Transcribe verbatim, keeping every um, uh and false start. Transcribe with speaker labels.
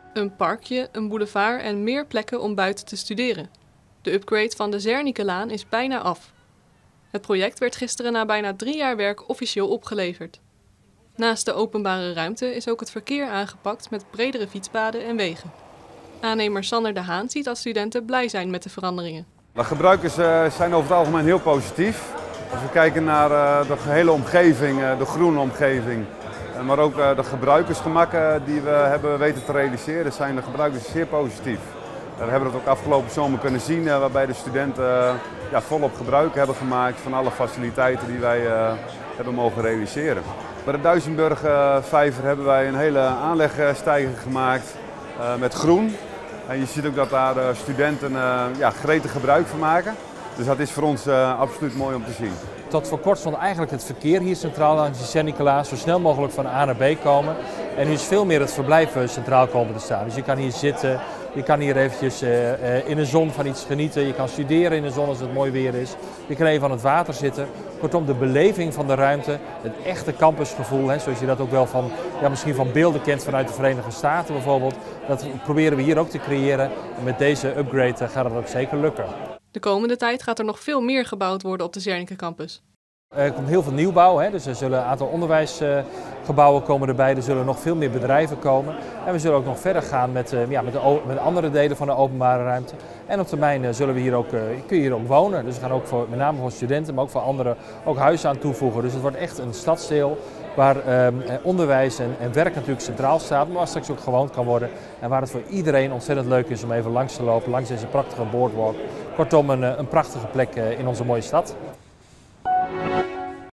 Speaker 1: Een parkje, een boulevard en meer plekken om buiten te studeren. De upgrade van de Zernikelaan is bijna af. Het project werd gisteren na bijna drie jaar werk officieel opgeleverd. Naast de openbare ruimte is ook het verkeer aangepakt met bredere fietspaden en wegen. Aannemer Sander de Haan ziet dat studenten blij zijn met de veranderingen.
Speaker 2: De gebruikers uh, zijn over het algemeen heel positief. Als we kijken naar uh, de gehele omgeving, uh, de groene omgeving, uh, maar ook uh, de gebruikersgemakken die we hebben weten te realiseren, zijn de gebruikers zeer positief. Uh, we hebben dat ook afgelopen zomer kunnen zien, uh, waarbij de studenten uh, ja, volop gebruik hebben gemaakt van alle faciliteiten die wij uh, hebben mogen realiseren. Bij de Duisenburg uh, vijver hebben wij een hele aanlegstijger gemaakt uh, met groen. En je ziet ook dat daar uh, studenten uh, ja, gretig gebruik van maken. Dus dat is voor ons uh, absoluut mooi om te zien.
Speaker 3: Tot voor kort stond eigenlijk het verkeer hier centraal langs de Zernikelaan, zo snel mogelijk van A naar B komen. En nu is veel meer het verblijf centraal komen te staan. Dus je kan hier zitten, je kan hier eventjes uh, in de zon van iets genieten, je kan studeren in de zon als het mooi weer is. Je kan even aan het water zitten. Kortom, de beleving van de ruimte, het echte campusgevoel, hè, zoals je dat ook wel van, ja, misschien van beelden kent vanuit de Verenigde Staten bijvoorbeeld. Dat proberen we hier ook te creëren. En met deze upgrade gaat het ook zeker lukken.
Speaker 1: De komende tijd gaat er nog veel meer gebouwd worden op de Zernike campus.
Speaker 3: Er komt heel veel nieuwbouw, hè? Dus er zullen een aantal onderwijsgebouwen komen erbij, er zullen nog veel meer bedrijven komen. En we zullen ook nog verder gaan met, ja, met, de, met andere delen van de openbare ruimte. En op termijn zullen we hier ook, kun je hier ook wonen. Dus we gaan ook voor, met name voor studenten, maar ook voor anderen ook huizen aan toevoegen. Dus het wordt echt een stadsdeel waar eh, onderwijs en, en werk natuurlijk centraal staat, maar waar straks ook gewoond kan worden. En waar het voor iedereen ontzettend leuk is om even langs te lopen, langs deze prachtige boardwalk. Kortom, een, een prachtige plek in onze mooie stad.